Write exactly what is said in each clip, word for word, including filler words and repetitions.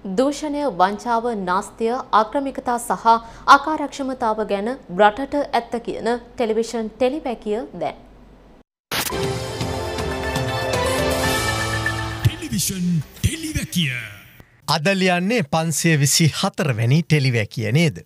දූෂණය, වංචාව, නාස්තිය, ආක්‍රමිකතා සහ අකාර්යක්ෂමතාව ගැන රටට ඇත්ත කියන ටෙලිවිෂන් ටෙලිවැකිය දැන්. ටෙලිවිෂන් ටෙලිවැකිය අද ලියන්නේ පන්සිය විසි හතර වැනි ටෙලිවැකිය නේද?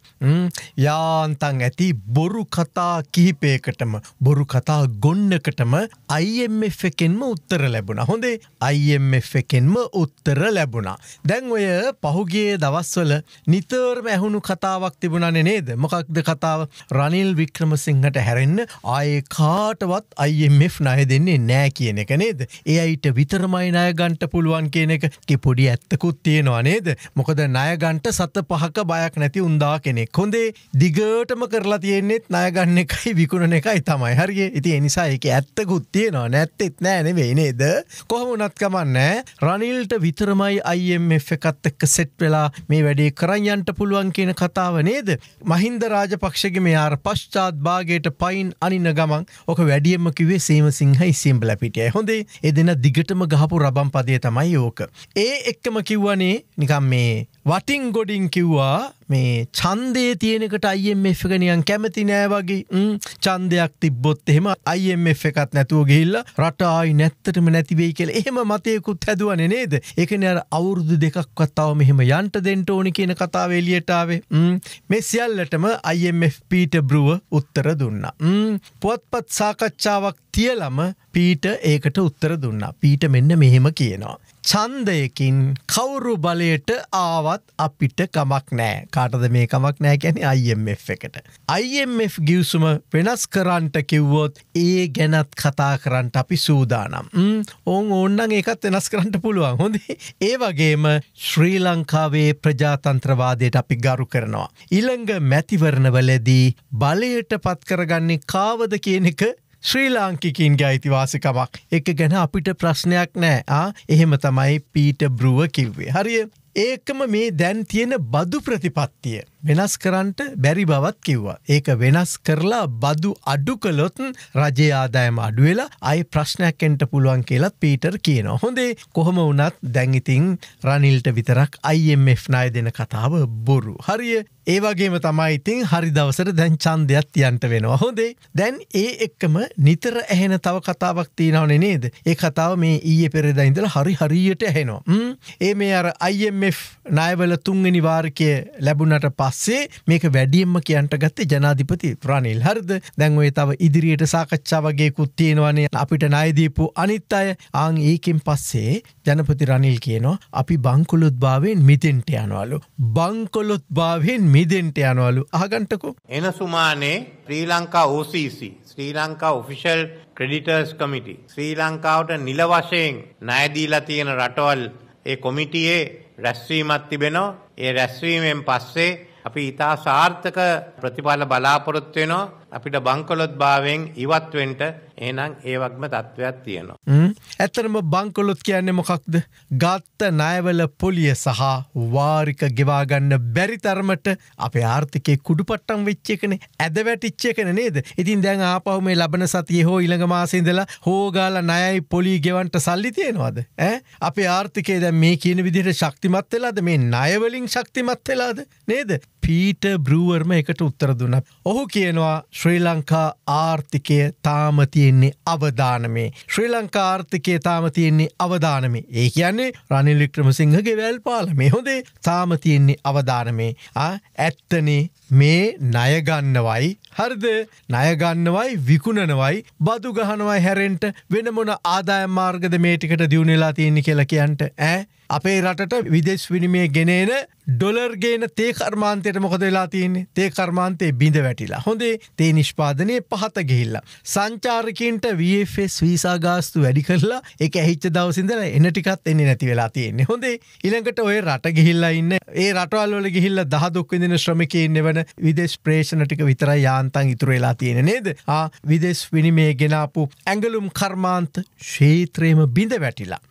යාන්තන් ඇති බොරු කතා කිහිපයකටම බොරු කතා ගොන්නකටම I M F එකෙන්ම උත්තර ලැබුණා. හොඳේ I M F එකෙන්ම උත්තර ලැබුණා. දැන් ඔය පහුගිය දවස්වල නිතරම ඇහුණු කතාවක් තිබුණානේ නේද? මොකක්ද කතාව? රනිල් වික්‍රමසිංහට හැරෙන්න ආයේ කාටවත් I M F ණය දෙන්නේ නෑ කියන එක නේද? ඒ අයිට විතරමයි ණය ගන්න පුළුවන් කියන එක පොඩි ඇත්තකුත් තියෙනවා. නේද? මොකද ණය ගන්නට සත පහක බයක් නැති උන්දා කෙනෙක්. හොඳේ දිගටම කරලා තියෙන්නේත් ණය ගන්න එකයි විකුණන එකයි තමයි. හරියේ. ඉතින් ඒ නිසා ඒකේ ඇත්තකුත් තියෙනවා. නැත්තේත් නෑ නෙවෙයි නේද? කොහොම වුණත් කමන්නේ. රනිල්ට විතරමයි I M F එකත් එක්ක සෙට් වෙලා මේ වැඩේ කරන් යන්න පුළුවන් කියන කතාව නේද? මහින්ද රාජපක්ෂගේ මේ ආර පශ්චාත් භාගයට පයින් අනින ගමන් ඔක වැඩියෙන්ම කිව්වේ සීමසිංහයි සිම්බල පිටියයි. හොඳේ. ඒ දෙන දිගටම ගහපු රබම් පදේ තමයි ඕක. ඒ එක්කම කිව්වනේ නිකම් මේ වටින් ගොඩින් කිව්වා මේ ඡන්දේ තියෙනකට I M F එක නිකන් කැමති නෑ වගේ. ඡන්දයක් තිබ්බොත් එහෙම I M F එකත් නැතුව ගිහිල්ලා රට ආයි නැත්තටම නැති වෙයි කියලා එහෙම මතයකුත් හැදුවනේ නේද? ඒකනේ අර අවුරුදු දෙකක්වත් තව මෙහෙම යන්න දෙන්න ඕනි කියන කතාව එළියට ආවේ. මේ සියල්ලටම I M F Peter Brewer උත්තර දුන්නා. පුවත්පත් සාකච්ඡාවක් තියලම පීටර් ඒකට උත්තර දුන්නා. පීටර් මෙන්න මෙහෙම කියනවා. ඡන්දයකින් කවුරු බලයට ආවත් අපිට කමක් නෑ. කාටද මේ කමක් නෑ කියන්නේ I M F එකට. I M F ගිවිසුම වෙනස් කරන්නට කිව්වොත් ඒ ගැනත් කතා කරන්න අපි සූදානම්. ඕන් ඕන්නම් ඒකත් වෙනස් කරන්න පුළුවන්. හොඳේ. ඒ වගේම ශ්‍රී ලංකාවේ ප්‍රජාතන්ත්‍රවාදයට අපි ගරු කරනවා. ඊළඟ මැතිවරණවලදී බලයට පත් කරගන්නේ කාවද කියන එක ශ්‍රී ලාංකිකයින්ගේ අයිතිවාසිකමක්. ඒක ගැන අපිට ප්‍රශ්නයක් නෑ. ආ එහෙම තමයි පීටර් බ්‍රුවර් කිව්වේ. හරිය. ඒකම මේ දැන් තියෙන බදු ප්‍රතිපත්තිය වෙනස් කරන්නට බැරි බවත් කිව්වා. ඒක වෙනස් කරලා බදු අඩු කළොත් රජයේ ආදායම අඩු වෙලා ආයි ප්‍රශ්නයක් එන්න පුළුවන් කියලා පීටර් කියනවා. හොඳේ කොහොම වුණත් දැන් ඉතින් රනිල්ට විතරක් I M F ණය දෙන කතාව බොරු. හරිය. ඒ වගේම තමයි ඉතින් හරි දවසට දැන් ඡන්දයක් තියන්න වෙනවා. හොඳේ. දැන් ඒ එක්කම නිතර ඇහෙන තව කතාවක් තියෙනවනේ නේද? ඒ කතාව මේ ඊයේ පෙරේදා ඉඳලා හරි හරියට ඇහෙනවා. ඒ මේ අර I M F ණයවල තුන්වෙනි වාරිකය ලැබුණට පස්සේ මේක වැඩියෙන්ම කියන්ට ගත්තේ ජනාධිපති රනිල්. හරිද? දැන් ඔය තව ඉදිරියට සාකච්ඡා වගේකුත් තියෙනවානේ අපිට ණය දීපු අනිත් අය. ආන් ඒකෙන් පස්සේ ජනපති රනිල් කියනවා අපි බංකොලොත් භාවයෙන් මිදෙන්න යනවලු. බංකොලොත් භාවයෙන් මිදෙන්න යනවලු. අහගන්ටකෝ. එන සුමානේ ශ්‍රී ලංකා O C C ශ්‍රී ලංකා Official Creditors Committee ශ්‍රී ලංකාවට නිල වශයෙන් ණය දීලා තියෙන රටවල් ඒ කොමිටියේ රැස්වීමක් තිබෙනවා. ඒ රැස්වීමෙන් පස්සේ අපි ඉතා සාර්ථක ප්‍රතිඵල බලාපොරොත්තු වෙනවා. අපිට බංකොලොත් භාවයෙන් ඉවත් වෙන්න එහෙනම් ඒ වගේම තත්වයක් තියෙනවා. ඇත්තටම බංකොලොත් කියන්නේ මොකක්ද? ගත්ත ණයවල පොලිය සහ වාරික ගෙවා ගන්න බැරි තරමට අපේ ආර්ථිකේ කුඩුපට්ටම් වෙච්ච එකනේ. ඇද වැටිච්ච එකනේ නේද? ඉතින් දැන් ආපහු මේ ලබන සතියේ හෝ ඊළඟ මාසේ ඉඳලා හොගාලා ණයයි පොලිය ගෙවන්න සල්ලි තියෙනවද? ඈ අපේ ආර්ථිකේ දැන් මේ කියන විදිහට ශක්තිමත් වෙලාද? මේ ණය වලින් ශක්තිමත් වෙලාද? නේද? පීටර් බ්‍රුවර්ම එකට උත්තර දුන්නා. ඔහු කියනවා ශ්‍රී ලංකා ආර්ථිකය තාම තියෙන්නේ අවදානමේ. ශ්‍රී ලංකා ආර්ථිකය තාම තියෙන්නේ අවදානමේ. ඒ කියන්නේ රනිල් වික්‍රමසිංහගේ වැල්පාලමේ. හොඳේ තාම තියෙන්නේ අවදානමේ. ආ ඇත්තනේ මේ ණය ගන්නවයි හරිද? ණය ගන්නවයි විකුණනවයි බදු ගහනවයි හැරෙන්න වෙන මොන ආදායම් මාර්ගද මේ ටිකට දියුණු වෙලා තියෙන්නේ කියලා කියන්ට ඈ අපේ රටට විදේශ විනිමය ගෙනේන ඩොලර් ගේන තේ කර්මාන්තයට මොකද වෙලා තියෙන්නේ? තේ කර්මාන්තේ බිඳ වැටිලා. හොඳේ තේ නිෂ්පාදනයේ පහත ගිහිල්ලා. සංචාරකයන්ට V F S වීසා ගාස්තු වැඩි කරලා ඒක ඇහිච්ච දවස් ඉඳලා එන ටිකත් එන්නේ නැති වෙලා තියෙන්නේ. හොඳේ ඊළඟට ඔය රට ගිහිල්ලා ඉන්න ඒ රටවල් වල ගිහිල්ලා දහ දුක් විඳින ශ්‍රමිකයින් නෙවන විදේශ ප්‍රේෂණ ටික විතරයි යාන්තම් ඉතුරු වෙලා තියෙන්නේ නේද? ආ විදේශ විනිමය ගෙනාපු ඇඟලුම් කර්මාන්ත ක්ෂේත්‍රයේම බිඳ වැටිලා. හ්ම්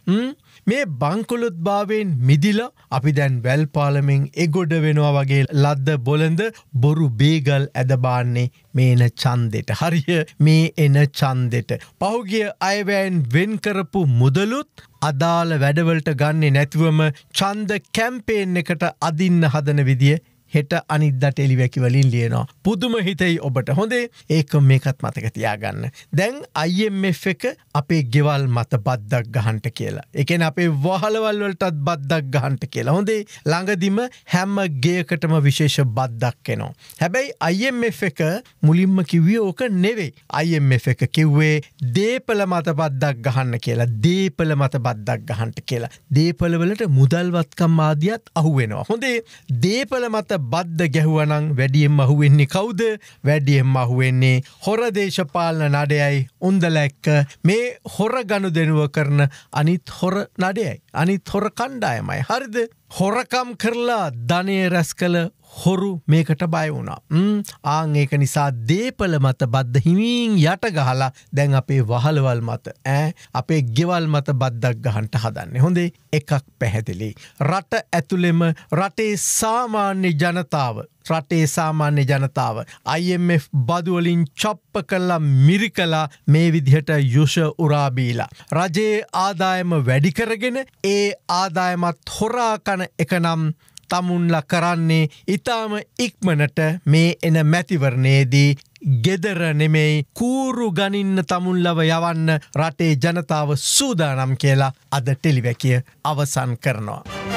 මේ බංකොලොත් භාවයෙන් මිදිලා අපි දැන් වැල් පාලමෙන් එගොඩ වෙනවා වගේ ලද්ද බොළඳ බොරු බේගල් ඇදබාන්නේ මේ එන ඡන්දෙට. හරිය මේ එන ඡන්දෙට. පහුගිය අයවැයෙන් වෙන් කරපු මුදලුත් අදාළ වැඩවලට ගන්නේ නැතිවම ඡන්ද කැම්පේන් එකට අදින්න හදන විදිය හෙට අනිද්දා ටෙලිවැකි වලින් ලියනවා. පුදුම හිතෙයි ඔබට. හොඳේ ඒක මේකත් මතක තියාගන්න. දැන් I M F එක අපේ ගෙවල් මත බද්දක් ගහන්න කියලා. ඒ කියන්නේ අපේ වහලවල් වලටත් බද්දක් ගහන්න කියලා. හොඳේ ළඟදිම හැම ගෙයකටම විශේෂ බද්දක් එනවා. හැබැයි I M F එක මුලින්ම කිව්වේ ඕක නෙවෙයි. I M F එක කිව්වේ දීපල මත බද්දක් ගහන්න කියලා. දීපල මත බද්දක් ගහන්න කියලා. දීපල වලට මුදල්වත්කම් ආදියත් අහු වෙනවා. හොඳේ දීපල මත බද්ද ගැහුවනං වැඩියෙන් අහුවෙන්නේ කවුද? වැඩියෙන් අහුවෙන්නේ හොර දේශපාලන නඩයයි උන්දලැක්ක මේ හොර ගනුදෙනුව කරන අනිත් හොර නඩයයි. අනිත් හොර කණ්ඩායමයි. හරිද? හොරකම් කරලා ධනය රැස් කළ හොරු මේකට බය වුණා. ආන් ඒක නිසා දීපල මත බද්ද හිමින් යට ගහලා දැන් අපේ වහලවල් මත ඈ අපේ ගෙවල් මත බද්දක් ගහන්න හදන්නේ. හොඳේ එකක් පැහැදිලි. රට ඇතුළෙම රටේ සාමාන්‍ය ජනතාව රටේ සාමාන්‍ය ජනතාව I M F බදු වලින් චොප්ප කළා මිරිකලා මේ විදිහට යුෂ උරා බීලා රජයේ ආදායම වැඩි කරගෙන ඒ ආදායමත් හොරා කන එක නම් තමුන්ලා කරන්නේ ඊටාම ඉක්මනට මේ එන මැතිවරණයේදී ගෙදර නෙමෙයි කූරු ගනින්න තමුන්ලව යවන්න රටේ ජනතාව සූදානම් කියලා අද ටෙලිවැකිය අවසන් කරනවා.